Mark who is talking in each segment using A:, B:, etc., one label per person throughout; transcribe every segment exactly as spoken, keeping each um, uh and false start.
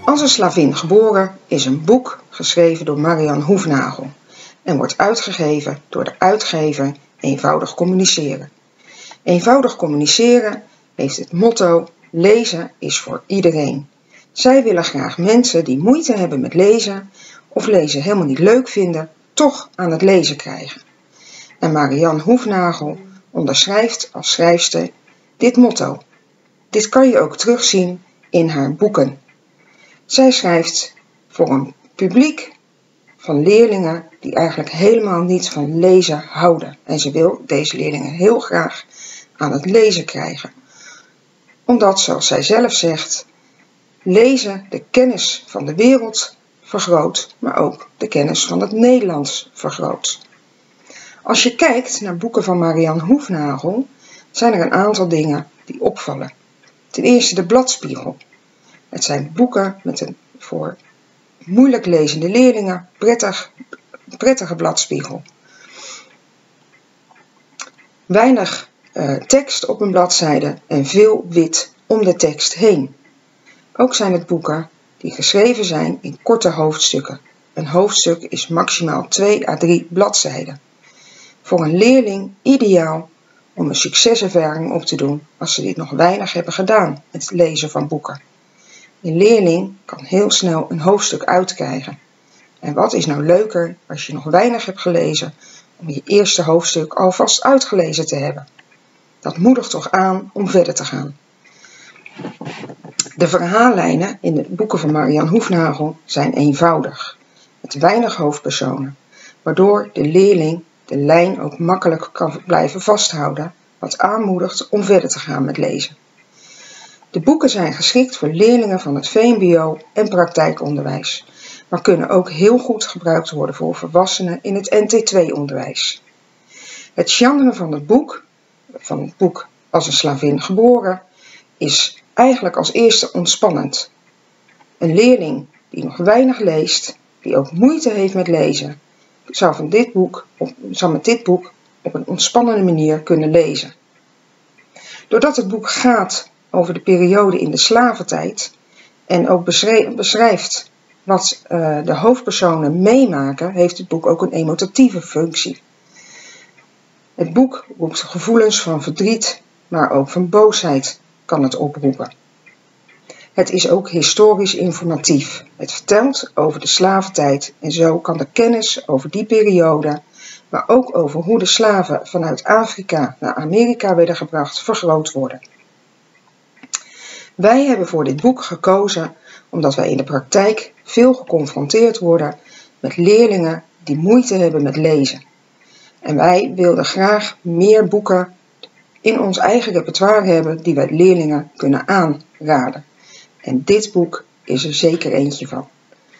A: Als een slavin geboren is een boek geschreven door Marian Hoefnagel en wordt uitgegeven door de uitgever Eenvoudig Communiceren. Eenvoudig Communiceren heeft het motto: lezen is voor iedereen. Zij willen graag mensen die moeite hebben met lezen of lezen helemaal niet leuk vinden, toch aan het lezen krijgen. En Marian Hoefnagel onderschrijft als schrijfster dit motto. Dit kan je ook terugzien in haar boeken. Zij schrijft voor een publiek van leerlingen die eigenlijk helemaal niet van lezen houden. En ze wil deze leerlingen heel graag aan het lezen krijgen. Omdat, zoals zij zelf zegt, lezen de kennis van de wereld vergroot, maar ook de kennis van het Nederlands vergroot. Als je kijkt naar boeken van Marian Hoefnagel, zijn er een aantal dingen die opvallen. Ten eerste de bladspiegel. Het zijn boeken met een voor moeilijk lezende leerlingen prettig, prettige bladspiegel. Weinig uh, tekst op een bladzijde en veel wit om de tekst heen. Ook zijn het boeken die geschreven zijn in korte hoofdstukken. Een hoofdstuk is maximaal twee à drie bladzijden. Voor een leerling ideaal om een succeservaring op te doen als ze dit nog weinig hebben gedaan, het lezen van boeken. Een leerling kan heel snel een hoofdstuk uitkrijgen. En wat is nou leuker als je nog weinig hebt gelezen om je eerste hoofdstuk alvast uitgelezen te hebben? Dat moedigt toch aan om verder te gaan. De verhaallijnen in de boeken van Marian Hoefnagel zijn eenvoudig, met weinig hoofdpersonen, waardoor de leerling de lijn ook makkelijk kan blijven vasthouden, wat aanmoedigt om verder te gaan met lezen. De boeken zijn geschikt voor leerlingen van het V M B O en praktijkonderwijs, maar kunnen ook heel goed gebruikt worden voor volwassenen in het N T twee onderwijs. Het genre van het boek, van het boek Als een slavin geboren, is eigenlijk als eerste ontspannend. Een leerling die nog weinig leest, die ook moeite heeft met lezen, zou, van dit boek, op, zou met dit boek op een ontspannende manier kunnen lezen. Doordat het boek gaat over de periode in de slaventijd en ook beschrijft wat uh, de hoofdpersonen meemaken, heeft het boek ook een emotieve functie. Het boek roept gevoelens van verdriet, maar ook van boosheid kan het oproepen. Het is ook historisch informatief. Het vertelt over de slaventijd en zo kan de kennis over die periode, maar ook over hoe de slaven vanuit Afrika naar Amerika werden gebracht, vergroot worden. Wij hebben voor dit boek gekozen omdat wij in de praktijk veel geconfronteerd worden met leerlingen die moeite hebben met lezen. En wij wilden graag meer boeken in ons eigen repertoire hebben die wij leerlingen kunnen aanraden. En dit boek is er zeker eentje van.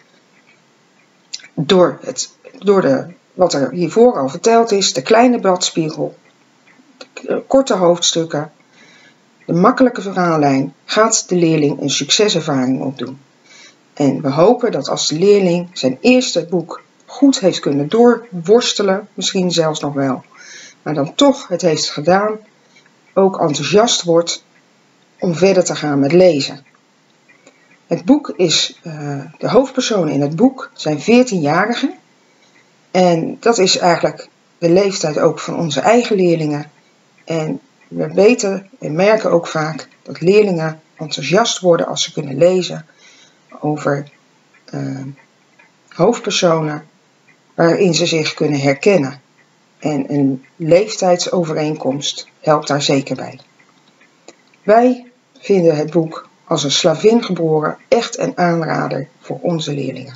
A: Door, het, door de, wat er hiervoor al verteld is, de kleine bladspiegel, de korte hoofdstukken, de makkelijke verhaallijn, gaat de leerling een succeservaring opdoen. En we hopen dat als de leerling zijn eerste boek goed heeft kunnen doorworstelen, misschien zelfs nog wel, maar dan toch het heeft gedaan, ook enthousiast wordt om verder te gaan met lezen. Het boek is, uh, de hoofdpersonen in het boek zijn veertienjarigen en dat is eigenlijk de leeftijd ook van onze eigen leerlingen. En we weten en merken ook vaak dat leerlingen enthousiast worden als ze kunnen lezen over uh, hoofdpersonen waarin ze zich kunnen herkennen. En een leeftijdsovereenkomst helpt daar zeker bij. Wij vinden het boek Als een slavin geboren echt een aanrader voor onze leerlingen.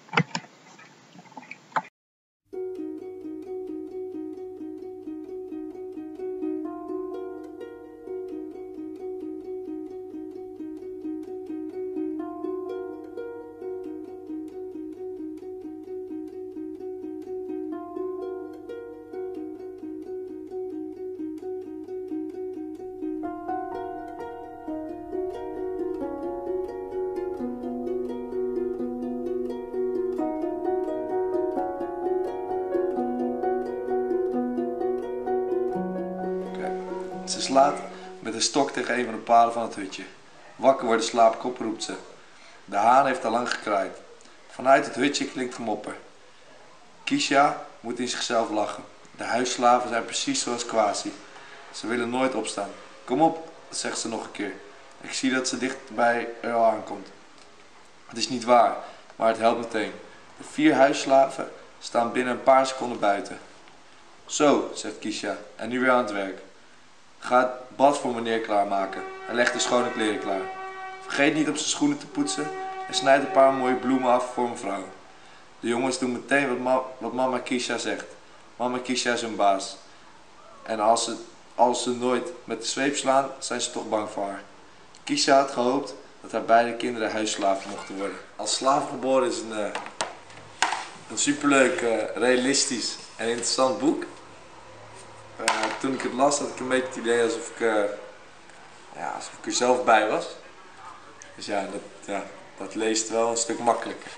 B: Ze slaat met een stok tegen een van de palen van het hutje. Wakker worden slaapkop, roept ze. De haan heeft al lang gekraaid. Vanuit het hutje klinkt gemopper. Kisha moet in zichzelf lachen. De huisslaven zijn precies zoals Kwasi. Ze willen nooit opstaan. Kom op, zegt ze nog een keer. Ik zie dat ze dicht bij Earl aankomt. Het is niet waar, maar het helpt meteen. De vier huisslaven staan binnen een paar seconden buiten. Zo, zegt Kisha, en nu weer aan het werk. Ga het bad voor meneer klaarmaken en leg de schone kleren klaar. Vergeet niet op zijn schoenen te poetsen en snijd een paar mooie bloemen af voor mevrouw. De jongens doen meteen wat, ma wat mama Kisha zegt. Mama Kisha is hun baas. En als ze, als ze nooit met de zweep slaan, zijn ze toch bang voor haar. Kisha had gehoopt dat haar beide kinderen huisslaven mochten worden. Als slaaf geboren is een, uh, een superleuk, uh, realistisch en interessant boek. Uh, toen ik het las had ik een beetje het idee alsof ik, uh, ja, alsof ik er zelf bij was. Dus ja dat, ja, dat leest wel een stuk makkelijker.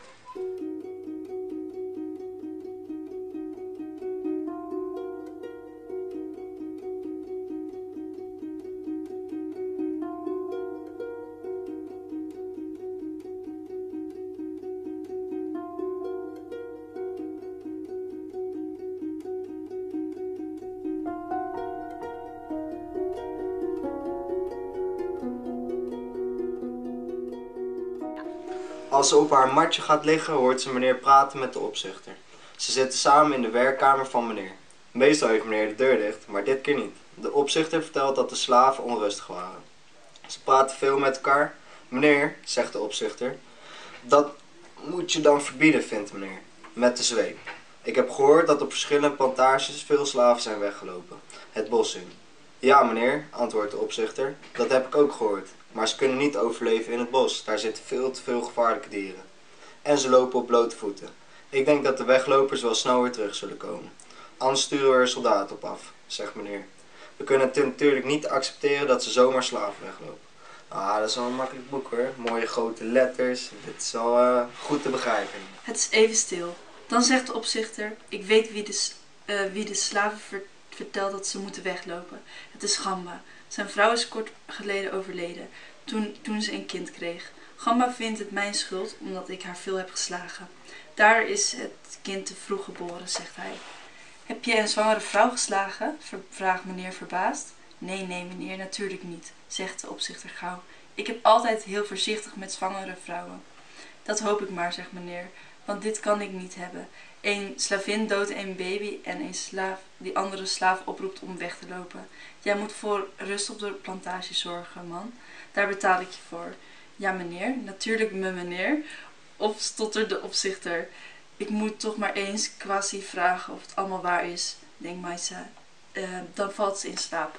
C: Als ze op haar matje gaat liggen, hoort ze meneer praten met de opzichter. Ze zitten samen in de werkkamer van meneer. Meestal heeft meneer de deur dicht, maar dit keer niet. De opzichter vertelt dat de slaven onrustig waren. Ze praten veel met elkaar. Meneer, zegt de opzichter, dat moet je dan verbieden, vindt meneer, met de zweep. Ik heb gehoord dat op verschillende plantages veel slaven zijn weggelopen, het bos in. Ja meneer, antwoordt de opzichter, dat heb ik ook gehoord. Maar ze kunnen niet overleven in het bos, daar zitten veel te veel gevaarlijke dieren. En ze lopen op blote voeten. Ik denk dat de weglopers wel snel weer terug zullen komen. Anders sturen we er soldaten op af, zegt meneer. We kunnen het natuurlijk niet accepteren dat ze zomaar slaven weglopen. Ah, dat is wel een makkelijk boek hoor. Mooie grote letters, dit is wel uh, goed te begrijpen.
D: Het is even stil. Dan zegt de opzichter, ik weet wie de, uh, wie de slaven ver vertelt dat ze moeten weglopen. Het is Gamba. Zijn vrouw is kort geleden overleden, toen, toen ze een kind kreeg. Gamba vindt het mijn schuld, omdat ik haar veel heb geslagen. Daar is het kind te vroeg geboren, zegt hij. Heb je een zwangere vrouw geslagen? Vraagt meneer verbaasd. Nee, nee meneer, natuurlijk niet, zegt de opzichter gauw. Ik heb altijd heel voorzichtig met zwangere vrouwen. Dat hoop ik maar, zegt meneer, want dit kan ik niet hebben. Een slavin doodt een baby en een slaaf die andere slaaf oproept om weg te lopen. Jij moet voor rust op de plantage zorgen, man. Daar betaal ik je voor. Ja, meneer. Natuurlijk, me meneer. Of stottert de opzichter. Ik moet toch maar eens Kwasi vragen of het allemaal waar is, denkt Maisa. Uh, dan valt ze in slaap.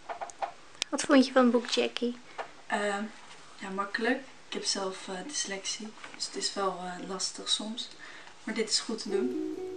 E: Wat vond je van het boek, Jackie?
D: Uh, ja, makkelijk. Ik heb zelf uh, dyslexie, dus het is wel uh, lastig soms. Maar dit is goed te doen.